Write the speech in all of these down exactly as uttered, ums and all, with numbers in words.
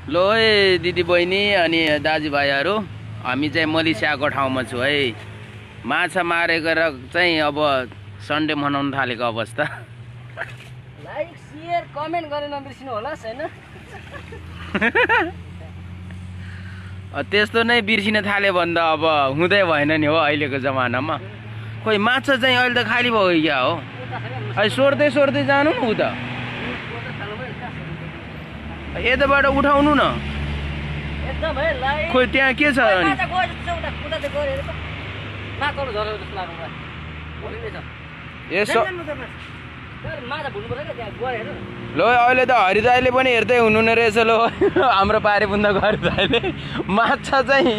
लो है दिदी बहिनी अनि दाजुभाइहरू, हामी चाहिँ मलेसियाको ठाउँमा छु है। माछा मारेको र चाहिँ अब सन्डे मनाउन थालेको अवस्था। लाइक शेयर कमेन्ट गर्न नबिर्सिनु होला हैन। त्यस्तो नै बिर्सिन थाल्यो भने त अब हुँदै भएन नि हो अहिलेको जमानामा। खोइ माछा चाहिँ अहिले त खाली भयो क्या हो। अहिले सोर्दै सोर्दै जानु न उता यताबाट उठाउनु न। एकदम है लाइक खोइ त्यहाँ के छ अनि माछा गयो जस्तो उता उता चाहिँ गरे त माछाले झरेको जस्तो लाग्नु मलाई भोलिले छ यसो माछा भुल्नु पर्छ क्या त्यहाँ गएर लो अहिले त हरिदाईले पनि हेर्दै हुनुहुने रहेछ लो हाम्रो पारे बुन्दाको हरिदाईले। माछा चाहिँ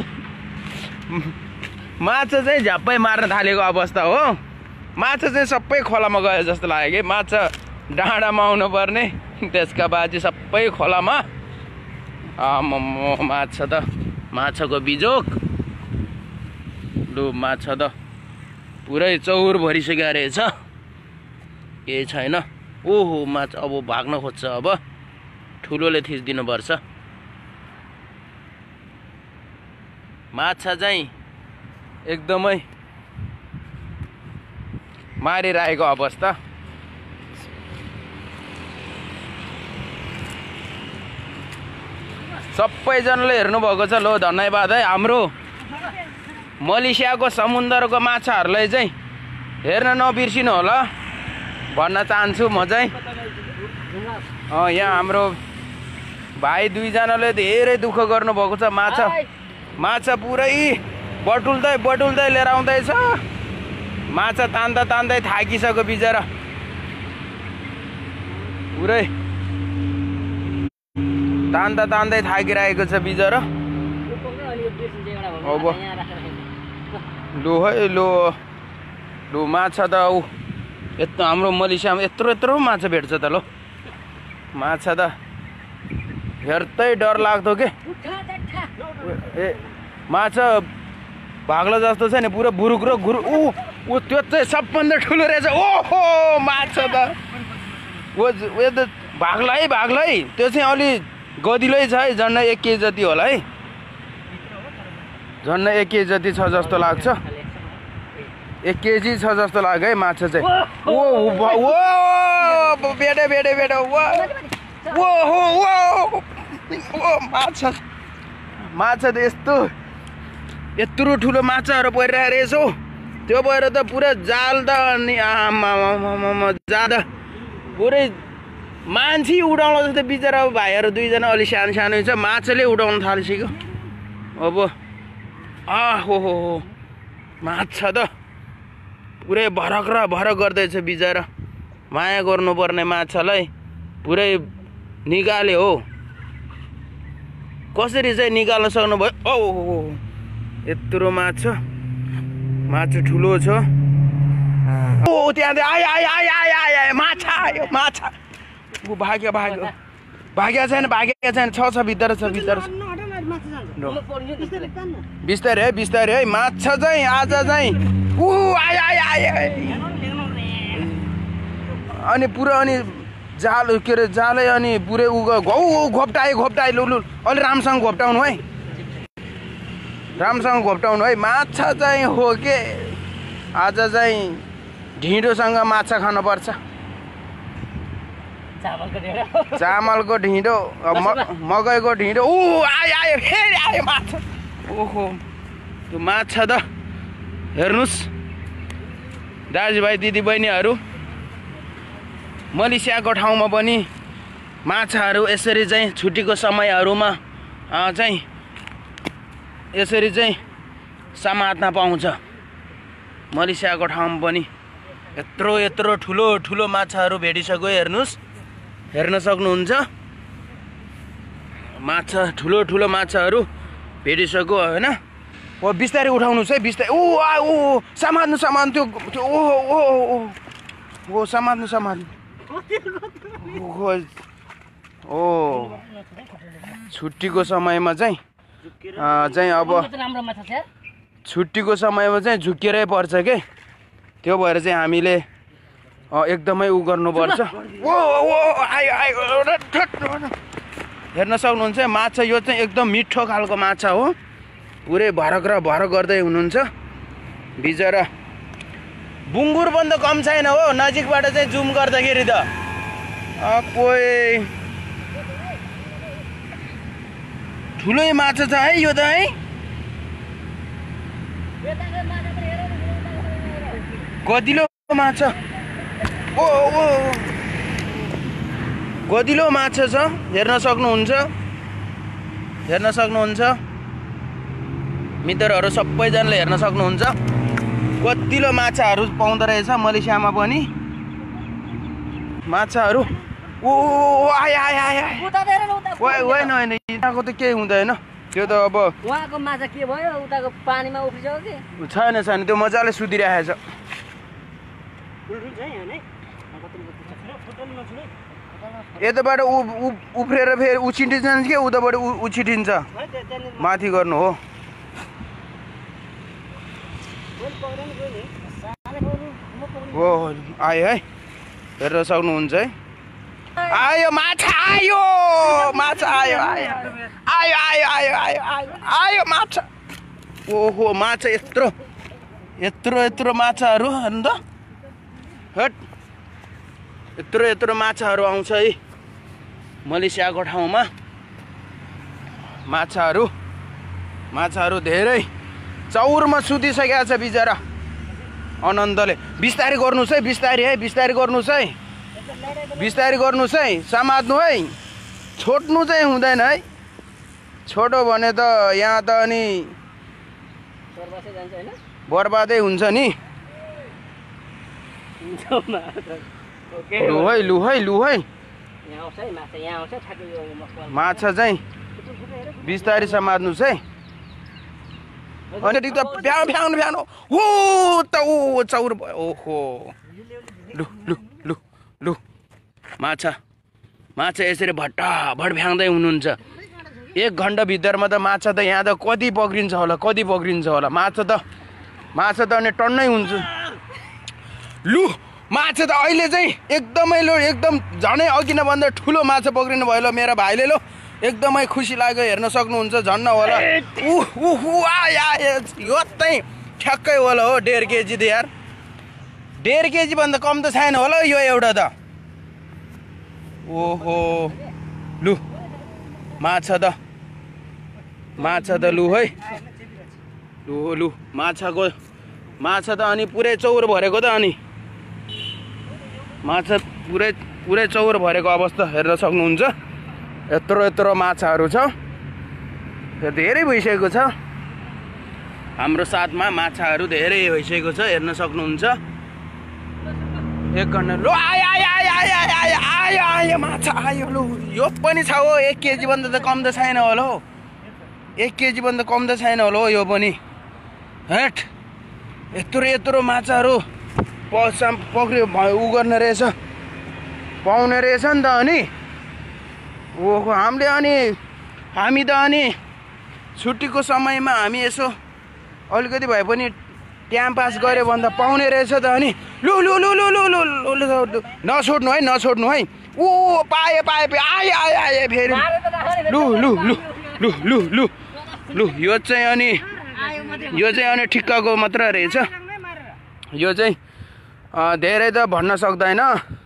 माछा चाहिँ झ्याप्पै मार्न थालेको अवस्था हो। माछा चाहिँ सबै खोलामा गयो जस्तो लाग्यो कि माछा डाँडामा आउनु पर्ने त्यसका बाजी सबै खोलामा। आम्म माछा त माछाको बिजोक लु माछा त पुरै चौर भरिसक्यो रहेछ केही छैन। ओहो माछा अब भाग्न खोज्छ अब ठुलोले थिचिदिनु पर्छ। माछा चाहिँ एकदमै मारिरहेको अवस्था। सबैजनाले हेर्नुभएको छ लो धन्यवाद है। हाम्रो मलेसियाको समुद्रको माछाहरूलाई चाहिँ हेर्न नबिर्सिनु होला भन्न चाहन्छु म चाहिँ। यहाँ हाम्रो भाइ दुईजनाले धेरै दुःख गर्नुभएको छ। माछा माछा पुरै बटुल्दै बटुल्दै लिएर आउँदैछ। माछा तान्दा तान्दै थाकिसक्यो बिचरा पुरै तान्दा तान्दै थाकिरहेको छ बिचरा। अब लु है लु लु माछा त ऊ यत्रो हाम्रो मलेसियामा यत्रो यत्रो माछा भेट्छ त लो। माछा त हेर्दै डर लाग्दो के ए माछा भाग्ला जस्तो छ नि पुरा बुरुक र गुरु ऊ ऊ त्यो चाहिँ सबभन्दा ठुलो रहेछ। ओहो माछा त ओ यो त भाग्ला है भाग्ला है। त्यो चाहिँ अलि गदिलै छ है झन्डै एक केजी जति होला है। झन्डै एक केजी जति छ जस्तो लाग्छ। एक केजी छ जस्तो लाग्यो है माछा चाहिँ। ओ ओ बेटे बेटे बेटे ओ हो ओ माछा माछा त यस्तो यत्रो ठुलो माछाहरू परिरहेको रहेछ हौ। त्यो भएर त पुरा जाल त अनि आमा जाँदा पुरै मान्छे उडाउन जस्तो बिचरा भाइहरू दुईजना अलि सानो सानो छ माछाले उडाउन थालिसक्यो अब। आ हो हो माछा त पुरै भरक र भरक गर्दैछ बिचरा। माया गर्नुपर्ने माछालाई पुरै निकाल्यो हो। कसरी चाहिँ निकाल्न सक्नुभयो? औ यत्रो माछा माछा ठुलो छ। ओ त्यहाँ आयो आयो आयो आयो आयो माछा आयो माछा। ऊ भाग्यो भाग्यो भाग्या छैन भाग्या छैन छ छ भित्र छ भित्र छ। बिस्तारै है बिस्तारै है। माछा चाहिँ आज चाहिँ ऊ आयो आयो आयो अनि पुरा अनि जाल के अरे जालै अनि पुरै उ घौ घोप्टायो घोप्टायो लु लु अलि राम्रोसँग घोप्टाउनु है राम्रोसँग घोप्टाउनु है। माछा चाहिँ हो के आज चाहिँ ढिँडोसँग माछा खानुपर्छ। चामलको ढिँडो मकैको ढिँडो ऊ आयो आयो फेरि आयो माछा। ओहो त्यो माछा त हेर्नुहोस् दाजुभाइ दिदीबहिनीहरू मलेसियाको ठाउँमा पनि माछाहरू यसरी चाहिँ छुट्टीको समयहरूमा चाहिँ यसरी चाहिँ समात्न पाउँछ। मलेसियाको ठाउँमा पनि यत्रो यत्रो ठुलो ठुलो माछाहरू भेटिसक्यो हेर्नुहोस् हेर्न सक्नुहुन्छ। माछा ठुलो ठुलो माछाहरू भेटिसक्यो होइन। ओ बिस्तारै उठाउनुहोस् है बिस्तारै। ऊ आ ऊ समात्नु समात्नु त्यो त्यो ओहो ओहो ओ समात्नु समात्नु ओ छुट्टीको समयमा चाहिँ चाहिँ अब छुट्टीको समयमा चाहिँ झुक्किरै पर्छ के। त्यो भएर चाहिँ हामीले एकदमै उ गर्नुपर्छ। ओ ओ आयो आयो हेर्न सक्नुहुन्छ माछा यो चाहिँ एकदम मिठो खालको माछा हो पुरै भरक र भरक गर्दै हुनुहुन्छ बिचरा बुङ्गुर पनि त कम छैन हो नजिकबाट चाहिँ जुम गर्दाखेरि त कोही ठुलै माछा छ है यो त है गदिलो माछा ओ ओ गदिलो माछा छ हेर्न सक्नुहुन्छ हेर्न सक्नुहुन्छ मित्रहरू सबैजनाले हेर्न सक्नुहुन्छ गदिलो माछाहरू पाउँदो रहेछ मलेसियामा पनि माछाहरू ओ आय आय आय होइन होइन यताको त केही हुँदैन त्यो त अब उहाँको माछा के भयो उताको पानीमा उफ्रिसक्यो कि छैन छैन त्यो मजाले सुतिरहेछ यताबाट उ उफ्रेर फेरि उछिटिन्छ कि उताबाट उछिटिन्छ माथि गर्नु हो हो आयो है हेर्न सक्नुहुन्छ है आयो माछा आयो माछा आयो आयो आयो आयो आयो आयो आयो आयो माछा ओहो माछा यत्रो यत्रो यत्रो माछाहरू हेर्नु त हट यत्रो यत्रो माछाहरू आउँछ है मलेसियाको ठाउँमा माछाहरू माछाहरू धेरै चौरमा सुतिसकेको छ बिचरा आनन्दले बिस्तारै गर्नुहोस् है बिस्तारै है बिस्तारै गर्नुहोस् है बिस्तारै गर्नुहोस् है समात्नु है छोड्नु चाहिँ हुँदैन है छोटो भने त यहाँ त अनि बर्बादै हुन्छ नि लु है लु है लु है माछा चाहिँ बिस्तारै समात्नुहोस् है अनि त भ्याउ भ्याउनु भ्याउनु हो त ओ चौर भयो ओहो लु लु लु लु माछा माछा यसरी भट्टाभट भ्याउँदै हुनुहुन्छ एक घन्टा भित्रमा त माछा त यहाँ त कति पक्रिन्छ होला कति पक्रिन्छ होला माछा त माछा त अनि टन्नै हुन्छ लु माछा त अहिले चाहिँ एकदमै लो एकदम झनै अघि नभन्दा ठुलो माछा पक्रिनु भयो ल मेरो भाइले लो एकदमै खुसी लाग्यो हेर्न सक्नुहुन्छ झन्न होला उ उ आया यो चाहिँ ठ्याक्कै होला हो डेढ केजी त यार डेढ केजी भन्दा कम त छैन होला यो एउटा त ओहो लु माछा त माछा त लु है लु लु माछाको माछा त अनि पुरै चौर भरेको त अनि माछा पुरै पुरै चौर भरेको अवस्था हेर्न सक्नुहुन्छ यत्रो यत्रो माछाहरू छ धेरै भइसकेको छ हाम्रो साथमा माछाहरू धेरै भइसकेको छ हेर्न सक्नुहुन्छ एक घन्टा लु आयो आयो आयो आयो आयो आयो आयो माछा आयो लु यो पनि छ हो एक केजी भन्दा त कम त छैन होला हो एक केजी भन्दा कम त छैन होला हो यो पनि हेट यत्रो यत्रो माछाहरू पसा पक्रियो उ गर्ने रहेछ पाउने रहेछ नि त अनि ओहो हामीले अनि हामी त अनि छुट्टीको समयमा हामी यसो अलिकति भए पनि टाइम पास गऱ्यो भन्दा पाउने रहेछ त अनि लु लु लु लु लु लु लु नछोड्नु है नछोड्नु है ओ पाए पाए आयो आयो आयो फेरि लु लु लु लु लु लु लु यो चाहिँ अनि यो चाहिँ अनि ठिक्कको मात्र रहेछ यो चाहिँ धेरै त भन्न सक्दैन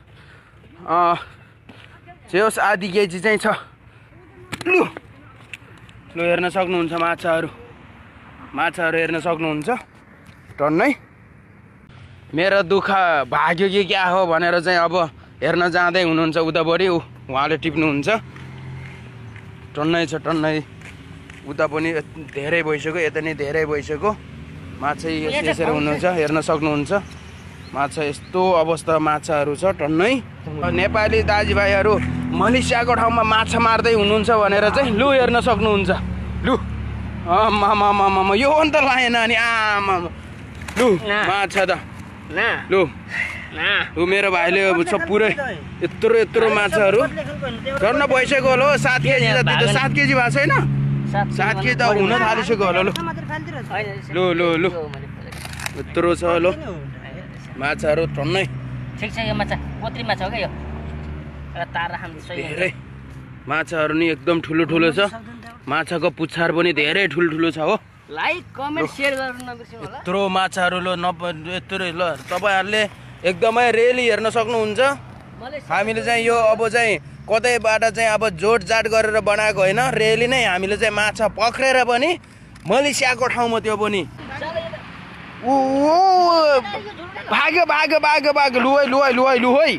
होस् आधी केजी चाहिँ छ लु लु हेर्न सक्नुहुन्छ माछाहरू माछाहरू हेर्न सक्नुहुन्छ टन्नै मेरो दुःख भाग्यो कि क्या हो भनेर चाहिँ अब हेर्न जाँदै हुनुहुन्छ उतापट्टि उहाँले टिप्नुहुन्छ टन्नै छ टन्नै उता पनि धेरै भइसक्यो यता नि धेरै भइसक्यो माछा यसरी हुनुहुन्छ हेर्न सक्नुहुन्छ माछा यस्तो अवस्था माछाहरू छ टन्नै नेपाली दाजुभाइहरू मलेसियाको ठाउँमा माछा मार्दै हुनुहुन्छ भनेर चाहिँ लु हेर्न सक्नुहुन्छ लु आमा यो अन्त लाएन अनि आमा लु माछा त लु लु मेरो भाइले छ पुरै यत्रो यत्रो माछाहरू झन् भइसक्यो होला हो सात केजी जति त सात केजी भएको छैन सात केजी त हुन थालिसक्यो होला लु लु लु यत्रो छ लु माछाहरू टन्नै ठिक छ यो माछा कोत्री माछा हो क्या यो तारा हामी धेरै माछाहरू नि एकदम ठुलो ठुलो छ माछाको पुच्छार पनि धेरै ठुल्ठुलो छ हो लाइक कमेन्ट सेयर गर्नु नबिर्सिनु होला यत्रो माछाहरू ल नप यत्रो ल तपाईहरुले एकदमै रेली हेर्न सक्नुहुन्छ हामीले चाहिँ यो अब चाहिँ कतैबाट चाहिँ अब जोडजाड गरेर बनाएको हैन रेली नै हामीले चाहिँ माछा पक्रेर पनि मलेसियाको ठाउँमा त्यो पनि ओ भाग्यो भाग्यो भाग्यो भाग्यो लु है लु है लु है लु है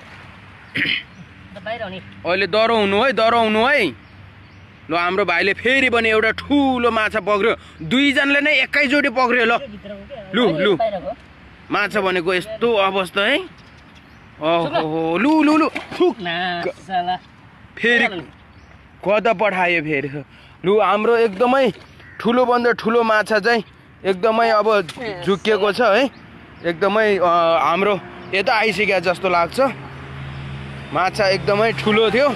अहिले डरो हुनु है डरो हुनु है ल हाम्रो भाइले फेरि पनि एउटा ठुलो माछा पक्र्यो दुईजनाले नै एकैचोटि पक्र्यो ल लु लु माछा भनेको यस्तो अवस्था है ओहो लु लु लु फेरि कता पठायो फेरि लु हाम्रो एकदमै ठुलो भन्दा ठुलो माछा चाहिँ एकदमै अब झुकिएको छ है एकदमै हाम्रो यता आइसक्यो जस्तो लाग्छ माछा एकदमै ठुलो थियो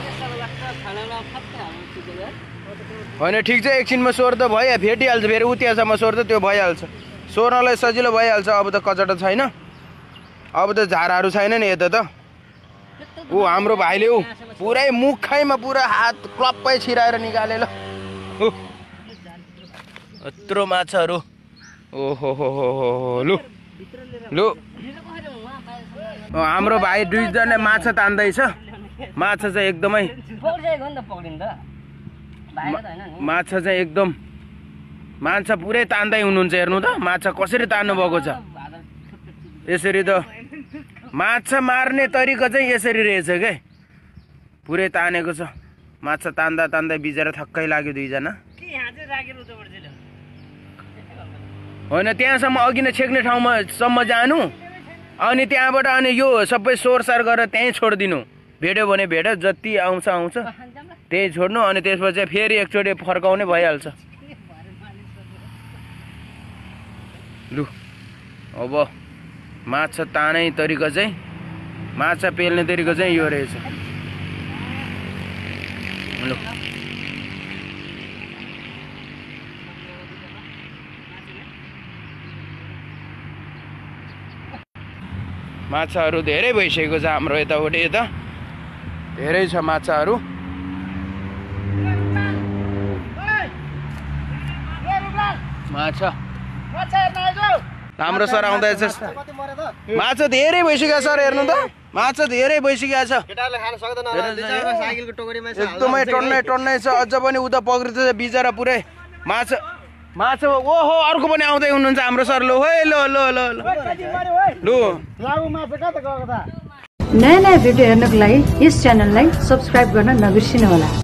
होइन ठिक छ एकछिनमा सोर त भयो भेटिहाल्छ फेरि उतियासम्म सोर त त्यो भइहाल्छ सोर्नलाई सजिलो भइहाल्छ अब त कचटा छैन अब त झाराहरू छैन नि यता त ऊ हाम्रो भाइले ऊ पुरै मुखैमा पुरा हात क्लप्पै छिराएर निकाले ल यत्रो माछाहरू ओहो हो हो हो लु लु हाम्रो भाइ दुईजना माछा तान्दैछ माछा चाहिँ एकदमै माछा चाहिँ एकदम माछा पुरै तान्दै हुनुहुन्छ हेर्नु त माछा कसरी तान्नु भएको छ यसरी त माछा मार्ने तरिका चाहिँ यसरी रहेछ के पुरै तानेको छ माछा तान्दा तान्दा बिचरा थक्कै लाग्यो दुईजना होइन त्यहाँसम्म अघि नै छेक्ने ठाउँमा सम्म जानु अनि त्यहाँबाट अनि यो सबै सोरसार गरेर त्यहीँ छोडिदिनु भेट्यो भने भेट्यो जति आउँछ आउँछ त्यही छोड्नु अनि त्यसपछि फेरि एकचोटि फर्काउने भइहाल्छ लु अब माछा तानै तरिका चाहिँ माछा पेल्ने तरिका चाहिँ यो रहेछ लु माछाहरू धेरै भइसकेको छ हाम्रो यताउति यता धेरै छ माछाहरू माछा राम्रो सर आउँदैछ माछा धेरै भइसक्यो सर हेर्नु त माछा धेरै भइसकेको छ एकदमै टन्नै टन्नै छ अझ पनि उता पक्रिँदैछ बिचरा पुरै माछा माछा ओहो अर्को पनि आउँदै हुनुहुन्छ हाम्रो सर लो है लो लो लो लु नयाँ नयाँ भिडियो हेर्नको लागि यस च्यानललाई सब्स्क्राइब गर्न नबिर्सिनु होला।